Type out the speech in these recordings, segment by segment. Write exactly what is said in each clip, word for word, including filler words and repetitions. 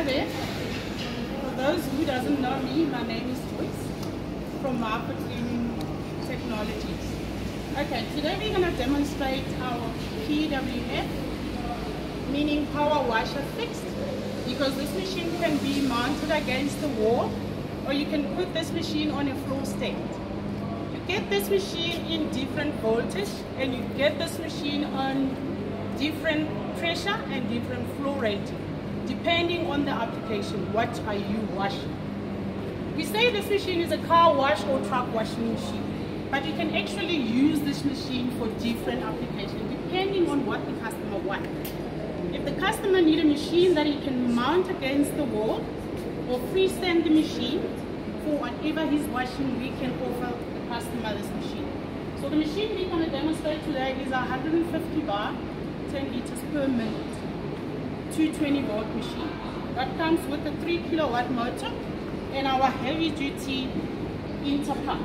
there. For those who doesn't know me, my name is Joyce from MaPa Cleaning Technologies. Okay, today we're going to demonstrate our P W F, meaning power washer fixed, because this machine can be mounted against the wall, or you can put this machine on a floor stand. You get this machine in different voltage, and you get this machine on different pressure and different flow rating, depending on the application. What are you washing? We say this machine is a car wash or truck washing machine, but you can actually use this machine for different applications depending on what the customer wants. If the customer needs a machine that he can mount against the wall or freestand the machine for whatever he's washing, we can offer the customer this machine. So the machine we're going to demonstrate today is a one hundred fifty bar, ten liters per minute, two twenty volt machine. That comes with a three kilowatt motor and our heavy duty interpump.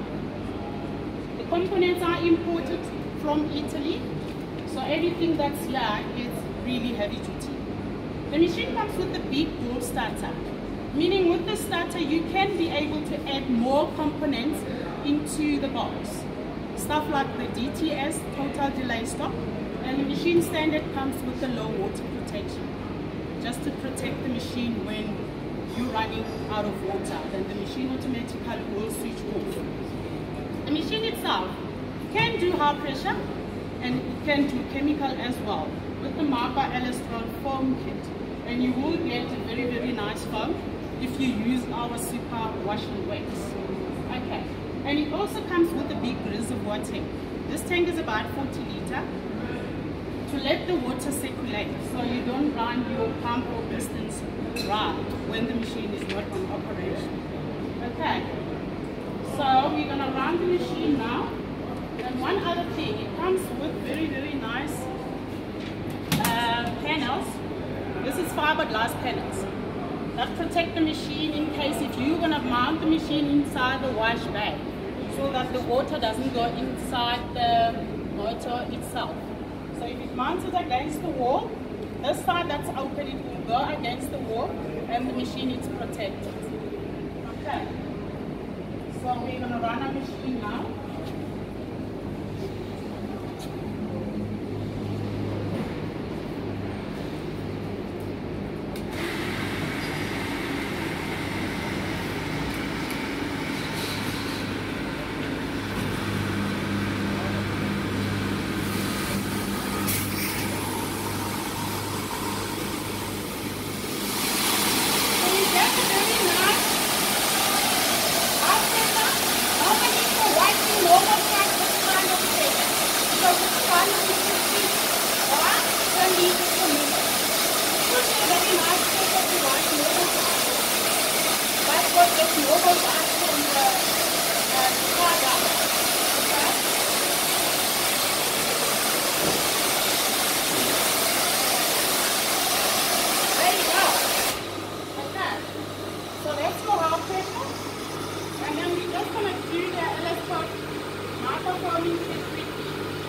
The components are imported from Italy, so everything that's here is really heavy duty. The machine comes with a big door starter, meaning with the starter you can be able to add more components into the box. Stuff like the D T S, total delay stop, and the machine standard comes with a low water protection, just to protect the machine when you're running out of water. Then the machine automatically will switch off. The machine itself can do high pressure and it can do chemical as well with the MaPa L S twelve foam kit, and you will get a very very nice foam if you use our super wash and wax. Okay, and it also comes with a big reservoir tank. This tank is about forty liter to let the water circulate, so you don't run your pump or pistons dry when the machine is not on operation. Okay, so we're gonna run the machine now. And one other thing, it comes with very very nice uh, panels. This is fiberglass panels that protect the machine in case if you're gonna mount the machine inside the wash bag, so that the water doesn't go inside the motor itself. So if it's mounted against the wall, this side that's open, it will go against the wall and the machine is protected. Okay, so we're gonna run our machine now. And then we're just going to do the L S twelve MaPa foaming kit quickly.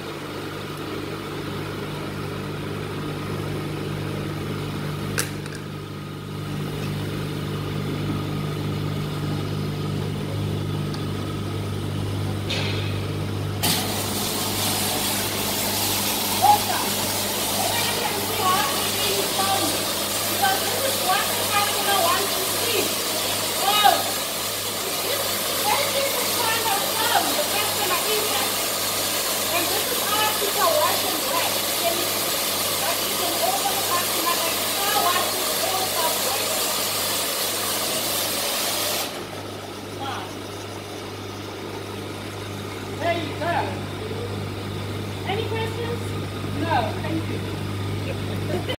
There you go. Any questions? No, thank you.